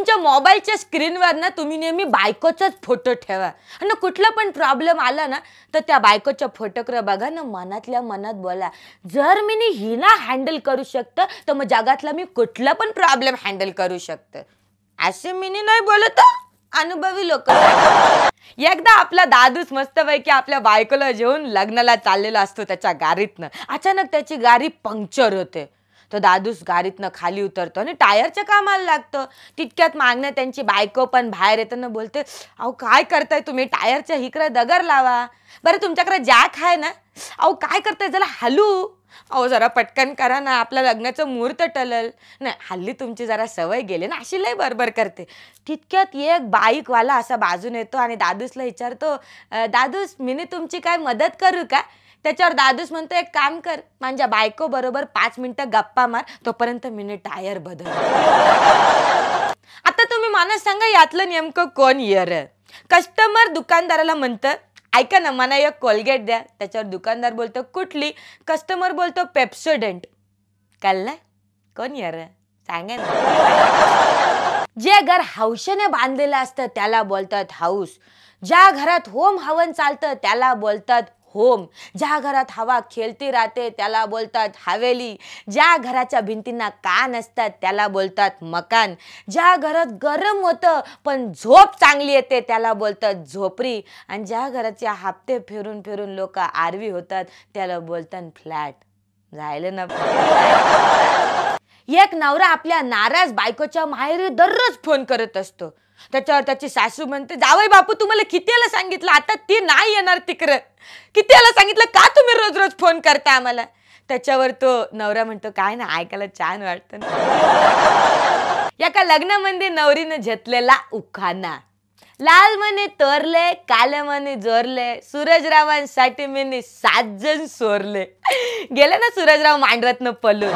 तुमच्या मोबाईलच्या स्क्रीनवर ना तुम्ही नेहमी बायकोचाच फोटो ठेवा आणि कुठला पण प्रॉब्लेम आला ना तर त्या बायकोच्या फोटोकडे बघा ना, मनातल्या मनात बोला, जर मी हिला हँडल करू शकतो तर मग जगातला मी कुठला पण प्रॉब्लेम हँडल करू शकतो. असे मी नाही बोलत, अनुभवी लोक. एकदा आपला दादूस मस्तपैकी आपल्या बायकोला घेऊन लग्नाला चाललेला असतो त्याच्या गाडीतनं. अचानक त्याची गाडी पंक्चर होते. तो दादूस गाडीतनं खाली उतरतो आणि टायरच्या कामाला लागतो. तितक्यात मागणं त्यांची बायको पण बाहेर येताना बोलते, अहो काय करताय तुम्ही, टायरच्या इकडे दगड लावा. बरं तुमच्याकडे जॅक आहे ना, अहो काय करताय, जरा हलू. अहो जरा पटकन करा ना, आपल्या लग्नाचं मुहूर्त टलल. नाही हल्ली तुमची जरा सवय गेली ना, अशी लय बरोबर करते. तितक्यात एक बाईकवाला असा बाजून येतो आणि दादूसला विचारतो, दादूस मी तुमची काय मदत करू का? त्याच्यावर दादूस म्हणतो, एक काम कर, माझ्या बायको बरोबर 5 मिनिटं गप्पा मार, तोपर्यंत मी टायर बदल. आता तुम्ही मला सांगा यातलं नेमकं कोण येर? कस्टमर दुकानदाराला म्हणतं, ऐका ना मला एक कोलगेट द्या. त्याच्यावर दुकानदार बोलतो, कुठली? कस्टमर बोलतो, पेप्सोडेंट. कळलं कोण येर? सांगा ना. जे घर हौशेने बांधलेलं असतं त्याला बोलतात हाऊस. ज्या घरात होम हवन चालतं त्याला बोलतात होम. ज्या घरात हवा खेळती राहते त्याला बोलतात हवेली. ज्या घराच्या भिंतींना कान असतात त्याला बोलतात मकान. ज्या घरात गरम होतं पण झोप चांगली येते त्याला बोलतात झोपडी. आणि ज्या घराचे हप्ते फिरून फिरून लोक आरवी होतात त्याला बोलतात फ्लॅट. झालं ना. एक नवरा आपल्या नाराज बायकोच्या माहेरी दररोज फोन करत असतो. त्याच्यावर त्याची सासू म्हणते, जावई बापू तुम्हाला किती वेळा सांगितलं, आता ती नाही येणार तिकडं, किती वेळा सांगितलं, का तुम्ही रोज रोज फोन करता आम्हाला? त्याच्यावर तो नवरा म्हणतो, काय ना ऐकायला छान वाटतं ना. एका लग्नामध्ये नवरीनं घेतलेला उखाणा, लाल मने तोरले काले मने जोरले, सूरजरावांसाठी मी 7 जण सोरले. गेले ना सूरजराव मांडवतनं पळून.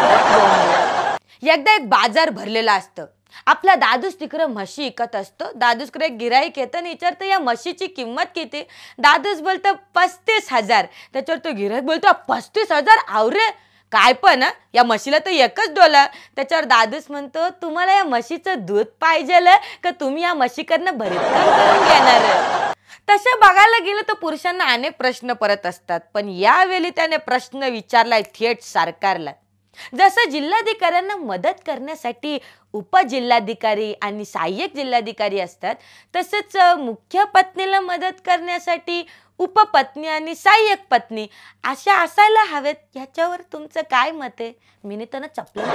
एकदा एक बाजार भरलेला असतं. आपला दादूस तिकडे म्हशी विकत असतो. दादूसकडे एक गिराईक येतं आणि विचारतं, या म्हशीची किंमत किती? दादूस बोलतो 35,000. त्याच्यावर तो गिराईक बोलतो, 35,000? आवरे काय पण, या म्हशीला तर एकच डोला. त्याच्यावर दादूस म्हणतो, तुम्हाला या म्हशीचं दूध पाहिजेल का तुम्ही या म्हशीकडनं भरीत काम करून घेणार? तसं बघायला गेलं तर पुरुषांना अनेक प्रश्न परत असतात, पण यावेळी त्याने प्रश्न विचारलाय थेट सरकारला. जसं जिल्हाधिकाऱ्यांना मदत करण्यासाठी उपजिल्हाधिकारी आणि सहाय्यक जिल्हाधिकारी असतात, तसंच मुख्य पत्नीला मदत करण्यासाठी उपपत्नी आणि सहाय्यक पत्नी अशा असायला हवेत. याच्यावर तुमचं काय मत आहे? मी त्यांना चपलं.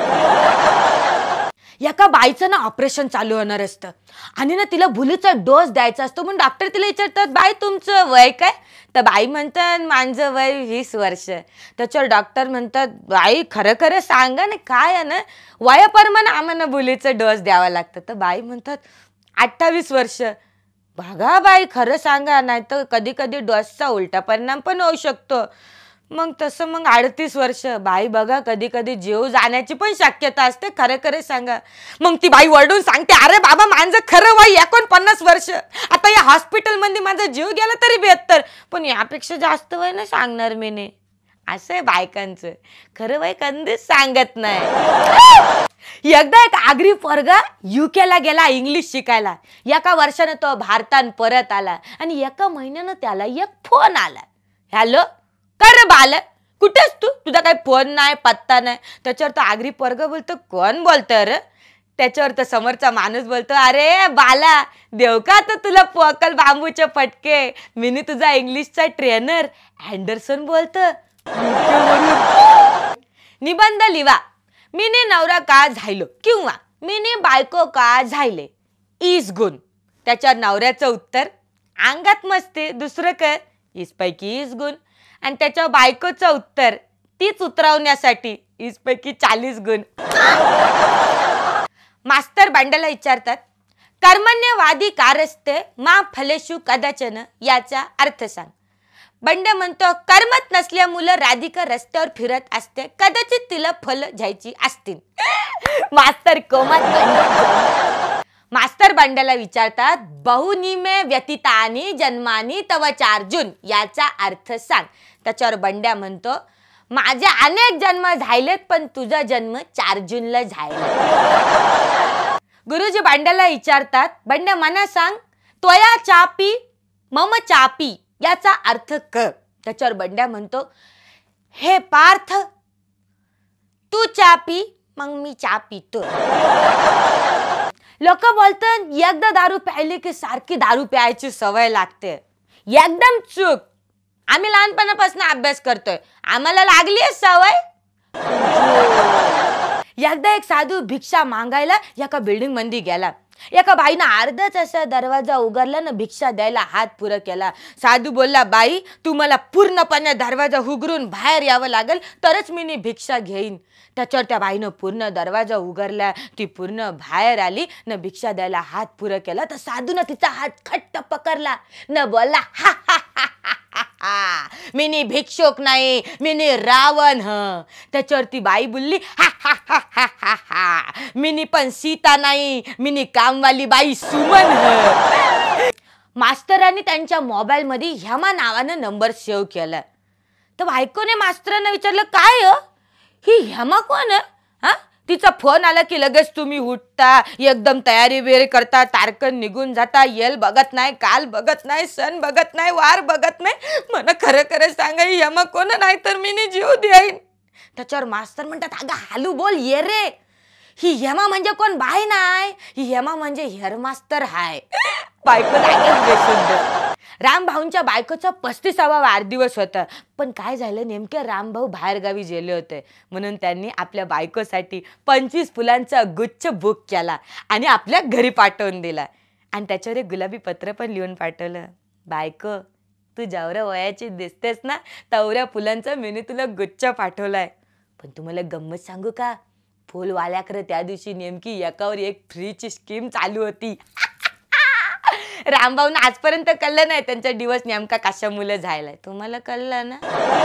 एका बाईचं ना ऑपरेशन चालू होणार असतं आणि ना तिला भुलीचा डोस द्यायचा असतो. म्हणून डॉक्टर तिला विचारतात, बाई तुमचं वय काय? तर बाई म्हणतात, माझं वय 20 वर्ष. त्याच्यावर डॉक्टर म्हणतात, बाई खरं खरं सांगा ना काय आहे ना, वयाप्रमाणे आम्हाला भुलीचा डोस द्यावा लागतं. तर बाई म्हणतात 28 वर्ष. बघा बाई खरं सांगा, नाही तर कधी कधी डोसचा उलटा परिणाम पण होऊ शकतो. मग तसं मग 38 वर्ष. बाई बघा कधी कधी जीव जाण्याची पण शक्यता असते, खरं खरं सांगा. मग ती बाई वरडून सांगते, अरे बाबा माझं खरं वय 49 वर्ष. आता या हॉस्पिटलमध्ये माझा जीव गेला तरी 72, पण यापेक्षा जास्त वय ना सांगणार मी नाही. असं आहे बायकांचं, खरं वय कधीच सांगत नाही. एकदा एक आगरी पोरगा युकेला गेला इंग्लिश शिकायला. एका वर्षानं तो भारतात परत आला आणि एका महिन्यानं त्याला एक फोन आला. हॅलो कर बाल, कुठेस तू? तुझा काही फोन नाही पत्ता नाही. त्याच्यावर तो आगरी पोरगा बोलतो, कोण बोलतोय रे? त्याच्यावर तो समोरचा माणूस बोलतो, अरे बाला देव का तर तुला पोकल बांबूचे फटके, मी तुझा इंग्लिशचा ट्रेनर अँडरसन बोलतो. निबंध लिवा, मीने नवरा का झायलो किंवा मीने बायको का झायले. इस गुण. त्याच्यावर नवऱ्याचं उत्तर, अंगात मस्ती, दुसरं काय? इस पैकी इस गुण. आणि त्याच्यावर बायकोचं उत्तर, तीच उतरवण्यासाठी इस पैकी 40 गुण. मास्तर बंड्याला विचारतात, कर्मण्यवादी कारस्ते मा फलेशु कदाचन याचा अर्थ सांग. बंड्या म्हणतो, कर्मत नसल्यामुळे राधिका रस्त्यावर फिरत असते, कदाचित तिला फल घ्यायची असतील. मास्तर कोमात. मास्तर बंड्याला विचारतात, बहुनिमे व्यतीतानी जन्मानी तव 4 जून याचा अर्थ सांग. त्याच्यावर बंड्या म्हणतो, माझे अनेक जन्म झालेत पण तुझा जन्म 4 जूनला झाला. गुरुजी बंड्याला विचारतात, बंड्या मला सांग, त्वया चापी मम चापी याचा अर्थ क. त्याच्यावर बंड्या म्हणतो, हे पार्थ, तू चापी मग मी चा पितो. लोक बोलतात एकदा दारू प्यायली की सारखी दारू प्यायची सवय लागते. एकदम चूक. आम्ही लहानपणापासून अभ्यास करतोय, आम्हाला लागली आहे सवय. एकदा एक साधू भिक्षा मागायला एका बिल्डिंग मध्ये गेला. एका बाईनं अर्धाच असा दरवाजा उघडला ना भिक्षा द्यायला हात पुरं केला. साधू बोलला, बाई तू मला पूर्णपणे दरवाजा उघडून बाहेर यावं लागेल तरच मी भिक्षा घेईन. त्याच्यावर त्या बाईनं पूर्ण दरवाजा उघडला, ती पूर्ण बाहेर आली न भिक्षा द्यायला हात पुरं केला. तर साधूनं तिचा हात खट्ट पकडला न बोलला, हा हा हा हा हा, मिनी भिक्षुक नाही, मिनी रावण. त्याच्यावर ती बाई बोलली, हा हा हा हा हा हा, मिनी पण सीता नाही, मिनी कामवाली बाई सुमन. मास्तरांनी त्यांच्या मोबाईल मध्ये हेमा नावानं नंबर सेव्ह केला. तर बायकोने मास्तरांना विचारलं, काय ही हेमा कोण? हा, तिचा फोन आला की लगेच तुम्ही उठता, एकदम तयारी वेळ करता, तारकन निघून जाता, येल बघत नाही, काल बघत नाही, सण बघत नाही, वार बघत नाही. मला खरं खरं सांगा ही हेमा कोण, नाही तर मी जीव देईन. त्याच्यावर मास्तर म्हणतात, अगं हालू बोल ये रे, ही हेमा म्हणजे कोण बाई नाही, ही हेमा म्हणजे हेअर मास्तर हाय. बायको लागेल बेशुद्ध. रामभाऊंच्या बायकोचा 35वा वाढदिवस होता. पण काय झालं, नेमके रामभाऊ बाहेरगावी गेले होते म्हणून त्यांनी आपल्या बायकोसाठी 25 फुलांचा गुच्छ बुक केला आणि आपल्या घरी पाठवून दिला. आणि त्याच्यावर एक गुलाबी पत्र पण लिहून पाठवलं, बायको तू जेवढ्या वयाची दिसतेस ना तेवढ्या फुलांचा मी तुला गुच्छ पाठवलाय. पण तुम्हाला गंमत सांगू का, फुलवाल्याकडे त्या दिवशी नेमकी एकावर एक फ्रीची स्कीम चालू होती. रामभाऊन आजपर्यंत कळलं नाही त्यांचा दिवस नेमका कशामुळे झालाय. तुम्हाला कळलं ना?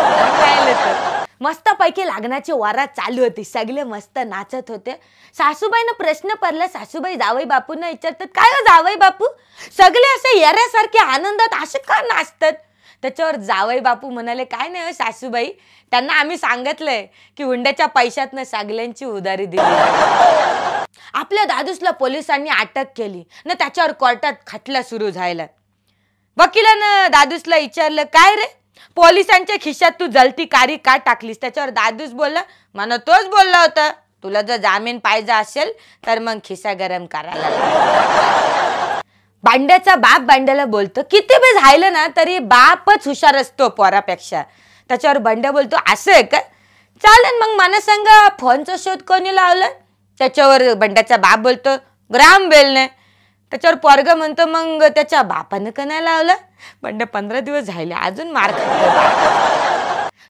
मस्त पैकी लग्नाची वरात चालू होती, सगळे मस्त नाचत होते. सासूबाईंना प्रश्न पडला, सासूबाई जावई बापूंना विचारतात, काय हो जावई बापू, सगळे असे येऱ्यासारखे आनंदात असे का नाचतात? त्याच्यावर जावई बापू म्हणाले, काय नाही सासूबाई, त्यांना आम्ही सांगितलंय की हुंड्याच्या पैशातनं सगळ्यांची उधारी दिली. आपल्या दादूसला पोलिसांनी अटक केली न त्याच्यावर कोर्टात खटला सुरू झाला. वकिलानं दादूसला विचारलं, काय रे, पोलिसांच्या खिशात तू जलती कारी का टाकलीस? त्याच्यावर दादूस बोलला, मला तोच बोलला होता, तुला जर जामीन पाहिजे असेल तर मग खिसा गरम करायला. बांड्याचा बाप बांड्याला बोलतो, किती बी झालं ना तरी बापच हुशार असतो पोरापेक्षा. त्याच्यावर बंड्या बोलतो, असं आहे का, चालेल मग मला सांगा फोनचा शोध कोणी लावला? त्याच्यावर बंड्याचा बाप बोलतो, ग्राम बेलने. त्याच्यावर पोरग म्हणतो, मग त्याच्या बापानं का नाही लावला? बंड्या 15 दिवस झाले अजून मार खातो.